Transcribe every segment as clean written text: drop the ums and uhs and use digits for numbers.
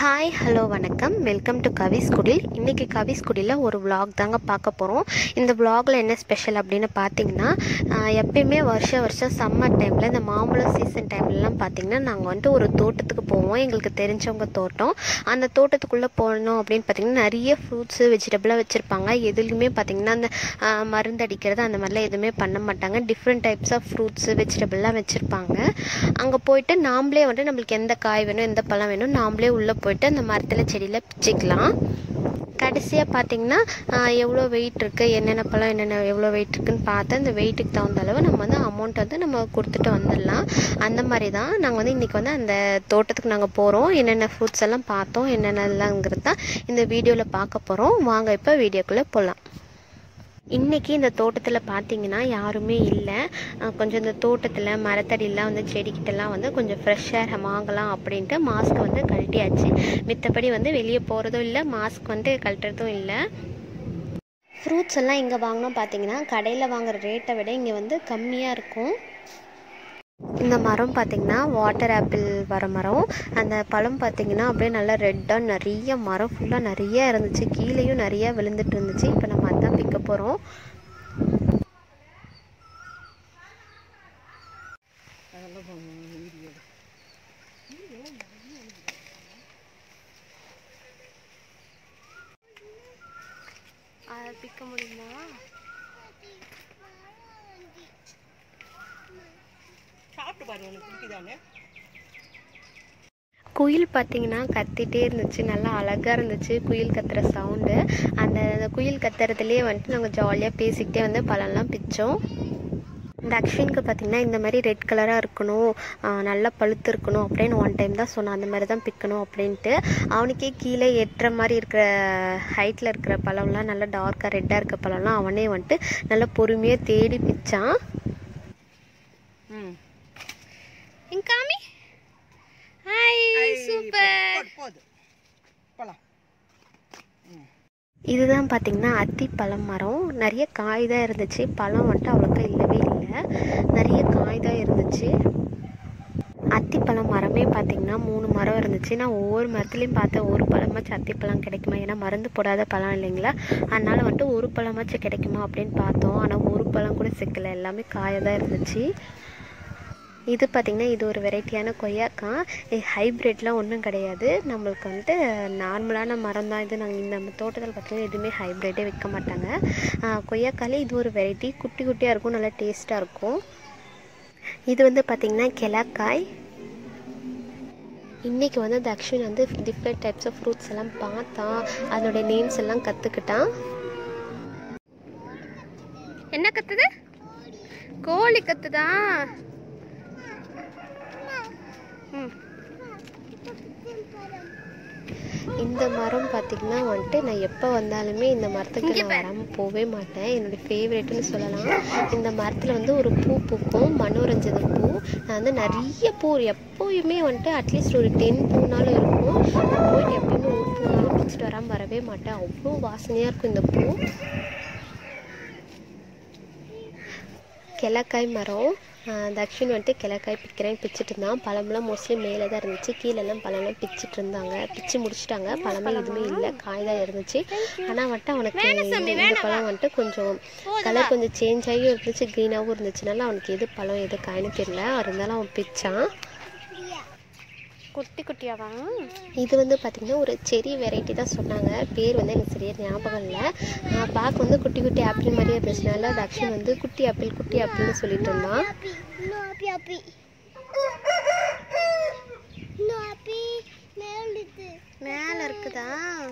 Hi hello வணக்கம் welcome to Kavis Kudil. இன்றைக்கி கவிஸ் குடியில் ஒரு vlog தாங்க பார்க்க போகிறோம். இந்த vlogல என்ன ஸ்பெஷல் அப்படின்னு பார்த்தீங்கன்னா, எப்பயுமே வருஷம் சம்மர் டைமில் இந்த மாம்பழம் சீசன் டைம்லலாம் பார்த்திங்கன்னா நாங்கள் வந்துட்டு ஒரு தோட்டத்துக்கு போவோம். எங்களுக்கு தெரிஞ்சவங்க தோட்டம். அந்த தோட்டத்துக்குள்ளே போனோம் அப்படின்னு பார்த்திங்கன்னா நிறைய ஃப்ரூட்ஸு வெஜிடபிளாக வச்சுருப்பாங்க. எதுலையுமே பார்த்திங்கன்னா அந்த மருந்து அடிக்கிறது அந்த மாதிரிலாம் எதுவுமே பண்ண மாட்டாங்க. டிஃப்ரெண்ட் டைப்ஸ் ஆஃப் ஃப்ரூட்ஸு வெஜிடபிள்லாம் வச்சுருப்பாங்க. அங்கே போயிட்டு நாம்ளே வந்துட்டு நம்மளுக்கு எந்த காய் வேணும் எந்த பழம் வேணும் நாம்ளே உள்ளே போயிட்டு அந்த மரத்தில் செடியில் பிச்சுக்கலாம். கடைசியாக பார்த்திங்கன்னா எவ்வளோ வெயிட் இருக்குது, என்னென்ன பழம் என்னென்ன எவ்வளோ வெயிட் இருக்குதுன்னு பார்த்து அந்த வெயிட்டுக்கு தகுந்த அளவு நம்ம வந்து அமௌண்ட் வந்து நம்ம கொடுத்துட்டு வந்துடலாம். அந்த மாதிரி தான் நாங்கள் வந்து இன்றைக்கி வந்து அந்த தோட்டத்துக்கு நாங்கள் போகிறோம். என்னென்ன ஃப்ரூட்ஸ் எல்லாம் பார்த்தோம் என்னென்னலாங்கிறது தான் இந்த வீடியோவில் பார்க்க போகிறோம். வாங்க இப்போ வீடியோக்குள்ளே போகலாம். இன்றைக்கி இந்த தோட்டத்தில் பார்த்திங்கன்னா யாருமே இல்லை. கொஞ்சம் இந்த தோட்டத்தில் மரத்தடியெலாம் வந்து செடிக்கிட்டலாம் வந்து கொஞ்சம் ஃப்ரெஷ் ஏர் வாங்கலாம் அப்படின்ட்டு மாஸ்க் வந்து கழட்டியாச்சு. மித்தபடி வந்து வெளியே போகிறதும் இல்லை, மாஸ்க் வந்து கழட்டுறதும் இல்லை. ஃப்ரூட்ஸ் எல்லாம் இங்கே வாங்கினோம் பார்த்திங்கன்னா கடையில் வாங்குகிற ரேட்டை விட இங்கே வந்து கம்மியாக இருக்கும். இந்த மரம் பார்த்திங்கன்னா வாட்டர் ஆப்பிள் வர மரம். அந்த பழம் பார்த்திங்கன்னா அப்படியே நல்லா ரெட்டாக நிறைய மரம் ஃபுல்லாக நிறைய இருந்துச்சு. கீழேயும் நிறைய விழுந்துட்டு இருந்துச்சு. இப்போ நம்ம அதான் பிக்க போகிறோம். அதை பிக்க முடியுமா? குயில் பார்த்திங்கன்னா கத்திகிட்டே இருந்துச்சு, நல்லா அழகாக இருந்துச்சு குயில் கத்துற சவுண்டு. அந்த குயில் கத்துறதுலேயே வந்துட்டு நாங்கள் ஜாலியாக பேசிக்கிட்டே வந்து பழம்லாம் பிச்சோம். இந்த அக்ஷினுக்கு பார்த்திங்கன்னா இந்த மாதிரி ரெட் கலராக இருக்கணும், நல்லா பழுத்து இருக்கணும் அப்படின்னு ஒன் டைம் தான் சொன்னான். அந்த மாதிரி தான் பிக்கணும் அப்படின்ட்டு. அவனுக்கே கீழே எட்டுற மாதிரி இருக்கிற ஹைட்டில் இருக்கிற பழம்லாம் நல்லா டார்க்காக ரெட்டாக இருக்க பழம்லாம் அவனே வந்துட்டு நல்லா பொறுமையாக தேடி பிச்சான். இங்காமி சூப்பர். இதுதான் பார்த்திங்கன்னா அத்திப்பழம் மரம். நிறைய காய் தான் இருந்துச்சு, பழம் வந்துட்டு அவ்வளோக்கா இல்லவே இல்லை. நிறைய காய் தான் இருந்துச்சு. அத்திப்பழம் மரமே பார்த்திங்கன்னா 3 மரம் இருந்துச்சு. நான் ஒவ்வொரு மரத்துலேயும் பார்த்தேன் ஒரு பழமாச்சும் அத்திப்பழம் கிடைக்குமா, ஏன்னா மருந்து போடாத பழம் இல்லைங்களா, அதனால் வந்துட்டு ஒரு பழமாச்சும் கிடைக்குமா அப்படின்னு பார்த்தோம். ஆனால் ஒரு பழம் கூட சிக்கலை, எல்லாமே காயாக தான் இருந்துச்சு. இது பார்த்திங்கன்னா இது ஒரு வெரைட்டியான கொய்யாக்காய். ஹைப்ரிட்லாம் ஒன்றும் கிடையாது, நம்மளுக்கு வந்துட்டு நார்மலான மரம் தான் இது. நாங்கள் இந்த தோட்டத்தில் பார்த்திங்கன்னா எதுவுமே ஹைப்ரிட்டே வைக்க மாட்டாங்க. கொய்யாக்காலே இது ஒரு வெரைட்டி, குட்டி குட்டியாக இருக்கும், நல்லா டேஸ்ட்டாக இருக்கும். இது வந்து பார்த்திங்கன்னா கிழக்காய். இன்றைக்கி வந்து தக்ஷின் வந்து டிஃப்ரெண்ட் டைப்ஸ் ஆஃப் ஃப்ரூட்ஸ் எல்லாம் பார்த்தான், அதோடைய நேம்ஸ் எல்லாம் கற்றுக்கிட்டான். என்ன கற்றுது? கோழி கற்றுதா? இந்த மரம் பார்த்திங்கன்னா வந்துட்டு நான் எப்போ வந்தாலுமே இந்த மரத்துக்கு நான் வராமல் போகவே மாட்டேன். என்னுடைய ஃபேவரெட்டுன்னு சொல்லலாம். இந்த மரத்தில் வந்து ஒரு பூ பூக்கும், மனோரஞ்சன பூ. நான் வந்து நிறைய பூ எப்போயுமே வந்துட்டு அட்லீஸ்ட் ஒரு 10 பூனாலும் இருக்கும். நான் போயிட்டு எப்பயுமே ஒரு பூனாலும் பிடிச்சிட்டு வராமல் வரவே மாட்டேன். அவ்வளோ வாசனையாக இருக்கும் இந்த பூ. கிழக்காய் மரம். தக்ஷின் வந்துட்டு கிழக்காய் பிச்சுட்டு இருந்தான். பழம்லாம் மோஸ்ட்லி மேலே தான் இருந்துச்சு, கீழெல்லாம் பழம்லாம் பிச்சுட்டு இருந்தாங்க. பிச்சு முடிச்சுட்டாங்க, பழமே எதுவுமே இல்லை, காய் தான் இருந்துச்சு. ஆனால் வந்துட்டு அவனுக்கு இந்த பழம் வந்துட்டு கொஞ்சம் கலர் கொஞ்சம் சேஞ்ச் ஆகியும் இருந்துச்சு, க்ரீனாகவும் இருந்துச்சுனால அவனுக்கு எது பழம் எது காய்னு தெரியல. இருந்தாலும் அவன் பிச்சான். குட்டி குட்டியாவா? இது வந்து பார்த்திங்கன்னா ஒரு செரி வெரைட்டி தான் சொன்னாங்க, பேர் வந்து எனக்கு சரியாக ஞாபகம் இல்லை. பார்க்க வந்து குட்டி குட்டி ஆப்பிள் மாதிரியே இருந்துச்சுனால தக்ஷின் வந்து குட்டி ஆப்பிள்னு சொல்லிட்டு இருந்தான். மேலே இருக்குதா?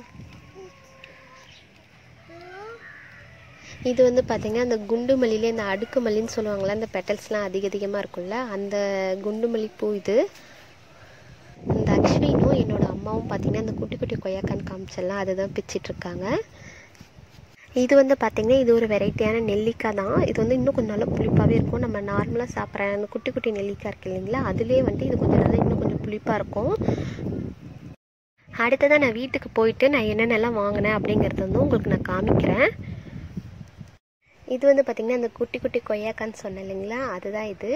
இது வந்து பார்த்திங்கன்னா அந்த குண்டு மல்லியிலே இந்த அடுக்கு மல்லின்னு சொல்லுவாங்களே, அந்த பெட்டல்ஸ்லாம் அதிகமாக இருக்கும்ல, அந்த குண்டு மல்லி பூ இது. இந்த அக்ஷினும் என்னோடய அம்மாவும் பார்த்திங்கன்னா அந்த குட்டி குட்டி கொய்யாக்கான்னு காமிச்செல்லாம் அதுதான் பிச்சிட்ருக்காங்க. இது வந்து பார்த்திங்கன்னா இது ஒரு வெரைட்டியான நெல்லிக்காய் தான். இது வந்து இன்னும் கொஞ்சம் நல்லா புளிப்பாகவே இருக்கும். நம்ம நார்மலாக சாப்பிட்ற அந்த குட்டி குட்டி நெல்லிக்காய் இருக்குது இல்லைங்களா, அதுலேயே வந்துட்டு இது கொஞ்சம் நல்லா இன்னும் கொஞ்சம் புளிப்பாக இருக்கும். அடுத்ததான் நான் வீட்டுக்கு போயிட்டு நான் என்னென்னலாம் வாங்கினேன் அப்படிங்கிறது வந்து உங்களுக்கு நான் காமிக்கிறேன். இது வந்து பார்த்திங்கன்னா அந்த குட்டி குட்டி கொய்யாக்கான்னு சொன்னேன் இல்லைங்களா, அதுதான் இது.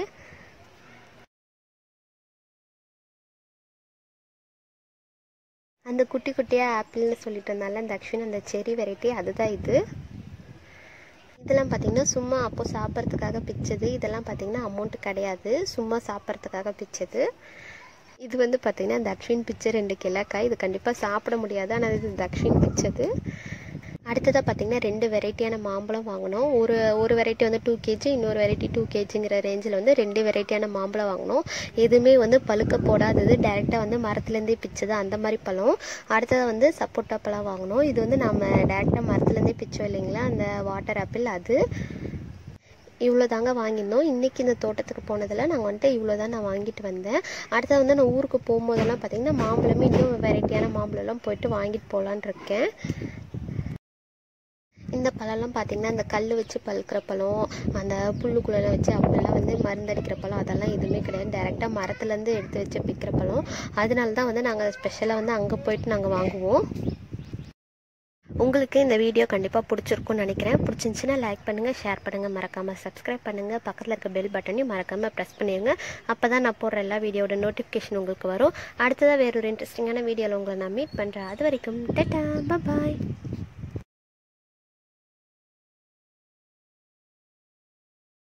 அந்த குட்டி குட்டியாக ஆப்பிள்னு சொல்லிட்டு இருந்தால அந்த அக்ஷன் அந்த செரி வெரைட்டி அதுதான் இது. இதெல்லாம் பார்த்திங்கன்னா சும்மா அப்போது சாப்பிட்றதுக்காக பிச்சது. இதெல்லாம் பார்த்திங்கன்னா அமௌண்ட்டு கிடையாது, சும்மா சாப்பிட்றதுக்காக பிச்சது. இது வந்து பார்த்திங்கன்னா தக்ஷின் பிச்சை 2 கிலோக்காய். இது கண்டிப்பாக சாப்பிட முடியாது, ஆனால் இது தக்ஷின் பிச்சது. அடுத்ததாக பார்த்திங்கன்னா 2 வெரைட்டியான மாம்பழம் வாங்கினோம். ஒரு வெரைட்டி வந்து 2 kg, இன்னொரு வெரைட்டி 2 kgங்கிற ரேஞ்சில் வந்து 2 வெரைட்டியான மாம்பழம் வாங்கினோம். எதுவுமே வந்து பழுக்க போடாதது, டேரெக்டாக வந்து மரத்துலேருந்தே பிச்சது அந்த மாதிரி பழம். அடுத்ததாக வந்து சப்போட்டா பழம் வாங்கினோம். இது வந்து நம்ம டேரெக்டாக மரத்துலேருந்தே பிச்சோம் இல்லைங்களா, அந்த வாட்டர் ஆப்பிள் அது. இவ்வளோ தாங்க வாங்கியிருந்தோம். இன்றைக்கி இந்த தோட்டத்துக்கு போனதில் நாங்கள் வந்துட்டு இவ்வளோ தான் நான் வாங்கிட்டு வந்தேன். அடுத்தது வந்து நான் ஊருக்கு போகும்போதெல்லாம் பார்த்திங்கன்னா மாம்பழமே இன்னும் வெரைட்டியான மாம்பழம்லாம் போயிட்டு வாங்கிட்டு போகலான் இருக்கேன். இந்த பழம்லாம் பார்த்திங்கன்னா அந்த கல் வச்சு பழுக்கிற பழம், அந்த புல்லுக்குள்ளே வச்சு அப்படிலாம் வந்து மருந்தடிக்கிற பழம் அதெல்லாம் எதுவுமே கிடையாது. டேரெக்டாக மரத்துலேருந்து எடுத்து வச்சு பிக்கிற பழம். அதனால தான் வந்து நாங்கள் ஸ்பெஷலாக வந்து அங்கே போயிட்டு நாங்கள் வாங்குவோம். உங்களுக்கு இந்த வீடியோ கண்டிப்பாக பிடிச்சிருக்குன்னு நினைக்கிறேன். பிடிச்சிருந்துச்சின்னா லைக் பண்ணுங்கள், ஷேர் பண்ணுங்கள், மறக்காமல் சப்ஸ்கிரைப் பண்ணுங்கள். பக்கத்தில் இருக்க பெல் பட்டனையும் மறக்காமல் ப்ரெஸ் பண்ணிடுங்க. அப்போ தான் நான் போடுற எல்லா வீடியோட நோட்டிஃபிகேஷன் உங்களுக்கு வரும். அடுத்ததாக வேறு ஒரு இன்ட்ரெஸ்டிங்கான வீடியோவில் உங்களை நான் மீட் பண்ணுறேன். அது வரைக்கும் டாடா, பாய்.